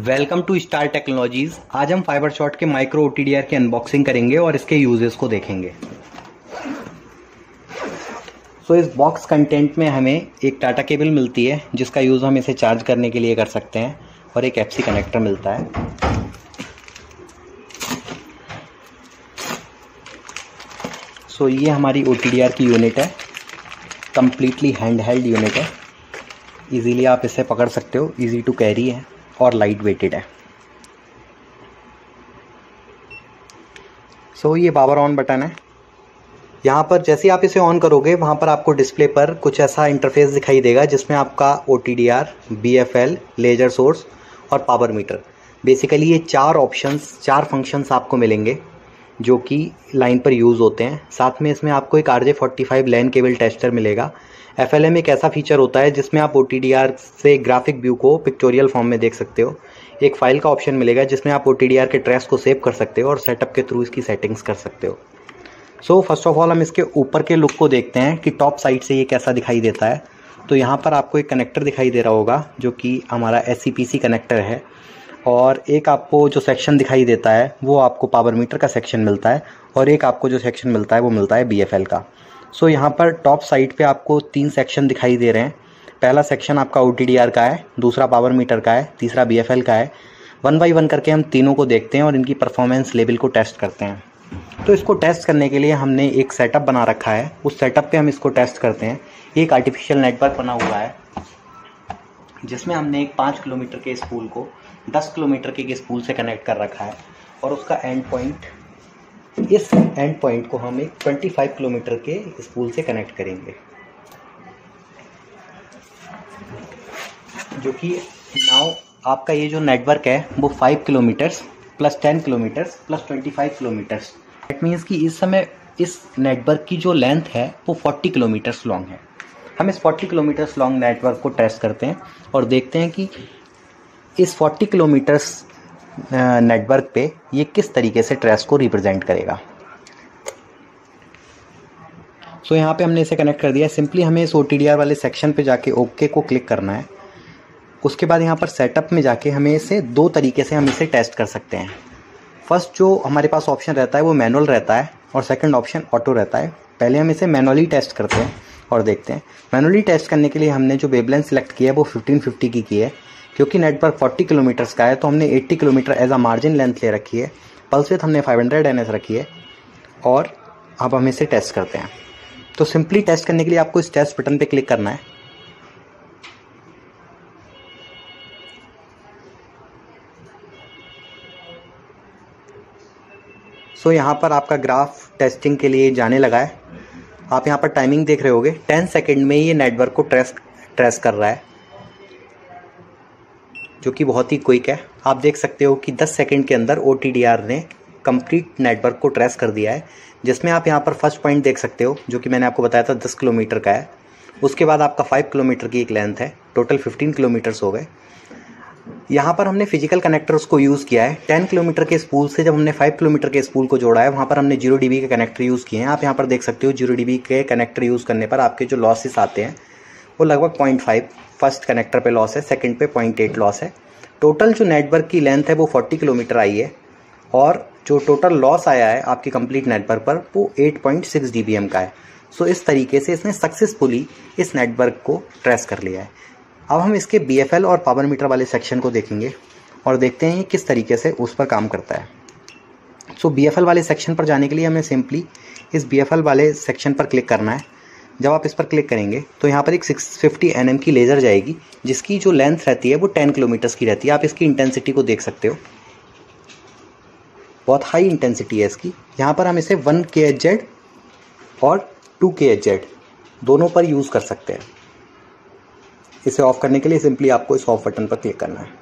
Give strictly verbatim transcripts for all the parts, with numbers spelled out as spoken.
Welcome to star technologies. आज हम fiber shot के micro O T D R की अनबॉक्सिंग करेंगे और इसके यूजेस को देखेंगे। सो so, इस बॉक्स कंटेंट में हमें एक टाटा केबल मिलती है जिसका यूज़ हम इसे चार्ज करने के लिए कर सकते हैं और एक एफ सी कनेक्टर मिलता है। सो so, ये हमारी ओ टी डी आर की यूनिट है, कम्प्लीटली हैंड हेल्ड यूनिट है। इजीली आप इसे पकड़ सकते हो, इजी टू कैरी है और लाइट वेटेड है। सो so, ये पावर ऑन बटन है। यहाँ पर जैसे ही आप इसे ऑन करोगे वहाँ पर आपको डिस्प्ले पर कुछ ऐसा इंटरफेस दिखाई देगा जिसमें आपका O T D R, B F L, laser source और पावर मीटर, बेसिकली ये चार ऑप्शंस, चार फंक्शंस आपको मिलेंगे जो कि लाइन पर यूज़ होते हैं। साथ में इसमें आपको एक R J forty five LAN cable tester मिलेगा। एफ एल एम एक ऐसा फीचर होता है जिसमें आप ओ टी डी आर से ग्राफिक व्यू को पिक्टोरियल फॉर्म में देख सकते हो। एक फाइल का ऑप्शन मिलेगा जिसमें आप ओ टी डी आर के ट्रेस को सेव कर सकते हो और सेटअप के थ्रू इसकी सेटिंग्स कर सकते हो। सो फर्स्ट ऑफ ऑल हम इसके ऊपर के लुक को देखते हैं कि टॉप साइड से ये कैसा दिखाई देता है। तो यहाँ पर आपको एक कनेक्टर दिखाई दे रहा होगा जो कि हमारा S C P C connector है, और एक आपको जो सेक्शन दिखाई देता है वो आपको पावर मीटर का सेक्शन मिलता है, और एक आपको जो सेक्शन मिलता है वो मिलता है बी एफ एल का। सो so, यहाँ पर टॉप साइड पे आपको तीन सेक्शन दिखाई दे रहे हैं। पहला सेक्शन आपका ओ टी डी आर का है, दूसरा पावर मीटर का है, तीसरा बी एफ एल का है। वन बाई वन करके हम तीनों को देखते हैं और इनकी परफॉर्मेंस लेवल को टेस्ट करते हैं। तो इसको टेस्ट करने के लिए हमने एक सेटअप बना रखा है, उस सेटअप पे हम इसको टेस्ट करते हैं। एक आर्टिफिशियल नेटवर्क बना हुआ है जिसमें हमने एक पाँच किलोमीटर के स्पूल को दस किलोमीटर के स्पूल से कनेक्ट कर रखा है, और उसका एंड पॉइंट, इस एंड पॉइंट को हम एक पच्चीस किलोमीटर के स्पूल से कनेक्ट करेंगे, जो कि नाउ आपका ये जो नेटवर्क है वो five kilometers plus ten kilometers plus twenty five kilometers. That means कि इस समय इस नेटवर्क की जो लेंथ है वो फोर्टी किलोमीटर्स लॉन्ग है। हम इस फोर्टी किलोमीटर्स लॉन्ग नेटवर्क को टेस्ट करते हैं और देखते हैं कि इस फोर्टी किलोमीटर्स नेटवर्क पे ये किस तरीके से ट्रेस को रिप्रेजेंट करेगा। सो so, यहाँ पे हमने इसे कनेक्ट कर दिया है। सिंपली हमें इस ओ टी डी आर वाले सेक्शन पे जाके ओके को क्लिक करना है। उसके बाद यहाँ पर सेटअप में जाके हमें इसे दो तरीके से हम इसे टेस्ट कर सकते हैं। फर्स्ट जो हमारे पास ऑप्शन रहता है वो मैनुअल रहता है, और सेकंड ऑप्शन ऑटो रहता है। पहले हम इसे मैनुअली टेस्ट करते हैं और देखते हैं। मैनुअली टेस्ट करने के लिए हमने जो वेवलेंथ सिलेक्ट किया है वो फिफ्टीन फिफ्टी की की है, क्योंकि नेटवर्क फोर्टी किलोमीटर्स का है तो हमने eighty kilometer as a margin length ले रखी है। पल्स विड्थ हमने फाइव हंड्रेड एन एस रखी है, और अब हम इसे टेस्ट करते हैं। तो सिंपली टेस्ट करने के लिए आपको इस टेस्ट बटन पे क्लिक करना है। सो so, यहाँ पर आपका ग्राफ टेस्टिंग के लिए जाने लगा है। आप यहाँ पर टाइमिंग देख रहे होगे, टेन सेकेंड में ये नेटवर्क को ट्रेस ट्रेस कर रहा है, जो कि बहुत ही क्विक है। आप देख सकते हो कि दस सेकंड के अंदर ओ टी डी आर ने कंप्लीट नेटवर्क को ट्रेस कर दिया है, जिसमें आप यहाँ पर फर्स्ट पॉइंट देख सकते हो जो कि मैंने आपको बताया था दस किलोमीटर का है। उसके बाद आपका फाइव किलोमीटर की एक लेंथ है, टोटल फिफ्टीन किलोमीटर्स हो गए। यहाँ पर हमने फिजिकल कनेक्टर्स को यूज़ किया है। टेन किलोमीटर के स्पूल से जब हमने फाइव किलोमीटर के स्पूल को जोड़ा है वहाँ पर हमने जीरो डी बी के कनेक्टर यूज़ किए हैं। आप यहाँ पर देख सकते हो जीरो डी बी के कनेक्टर यूज़ करने पर आपके जो लॉसेस आते हैं वो लगभग पॉइंट फाइव फर्स्ट कनेक्टर पे लॉस है, सेकंड पे पॉइंट एट लॉस है। टोटल जो नेटवर्क की लेंथ है वो फोर्टी किलोमीटर आई है, और जो टोटल लॉस आया है आपकी कंप्लीट नेटवर्क पर वो eight point six D B M का है। सो इस तरीके से इसने सक्सेसफुली इस नेटवर्क को ट्रेस कर लिया है। अब हम इसके बी एफ एल और पावर मीटर वाले सेक्शन को देखेंगे और देखते हैं किस तरीके से उस पर काम करता है। सो बी एफ एल वाले सेक्शन पर जाने के लिए हमें सिंपली इस बी एफ एल वाले सेक्शन पर क्लिक करना है। जब आप इस पर क्लिक करेंगे तो यहाँ पर एक सिक्स फिफ्टी एन एम की लेज़र जाएगी, जिसकी जो लेंथ रहती है वो टेन किलोमीटर्स की रहती है। आप इसकी इंटेंसिटी को देख सकते हो, बहुत हाई इंटेंसिटी है इसकी। यहाँ पर हम इसे वन के एच जेड और टू के एच जेड दोनों पर यूज़ कर सकते हैं। इसे ऑफ करने के लिए सिंपली आपको इस ऑफ बटन पर क्लिक करना है।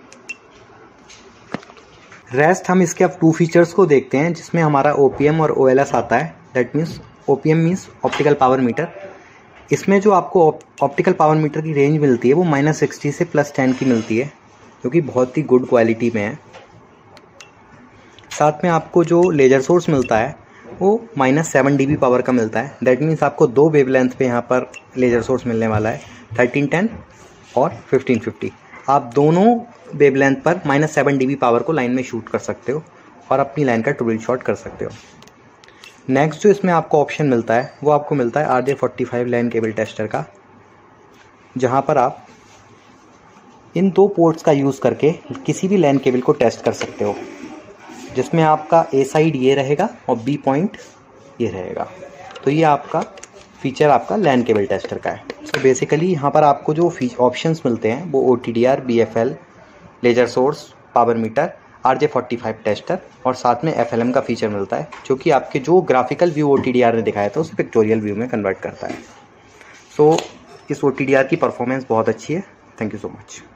रेस्ट हम इसके अब टू फीचर्स को देखते हैं, जिसमें हमारा ओ पी एम और ओ एल एस आता है। That means O P M means optical power meter. इसमें जो आपको ऑप्टिकल पावर मीटर की रेंज मिलती है वो माइनस सिक्सटी से प्लस टेन की मिलती है, जो कि बहुत ही गुड क्वालिटी में है। साथ में आपको जो लेजर सोर्स मिलता है वो minus seven D B power का मिलता है। दैट मीन्स आपको दो वेवलेंथ पे यहाँ पर लेजर सोर्स मिलने वाला है, थर्टीन टेन और फिफ्टीन फिफ्टी। आप दोनों वेवलेंथ पर minus seven D B power को लाइन में शूट कर सकते हो और अपनी लाइन का ट्रिपल शॉट कर सकते हो। नेक्स्ट जो इसमें आपको ऑप्शन मिलता है वो आपको मिलता है R J forty five LAN cable tester का, जहाँ पर आप इन दो पोर्ट्स का यूज़ करके किसी भी लैन केबल को टेस्ट कर सकते हो, जिसमें आपका ए साइड ये रहेगा और बी पॉइंट ये रहेगा। तो ये आपका फीचर आपका लैन केबल टेस्टर का है। तो बेसिकली यहाँ पर आपको जो ऑप्शंस मिलते हैं वो O T D R, B F L, laser source, power meter, R J forty five tester और साथ में एफ एल एम का फीचर मिलता है, जो कि आपके जो graphical view O T D R ने दिखाया था उसे पिक्टोरियल व्यू में कन्वर्ट करता है। सो so, इस ओ टी डी आर की परफॉर्मेंस बहुत अच्छी है। Thank you so much.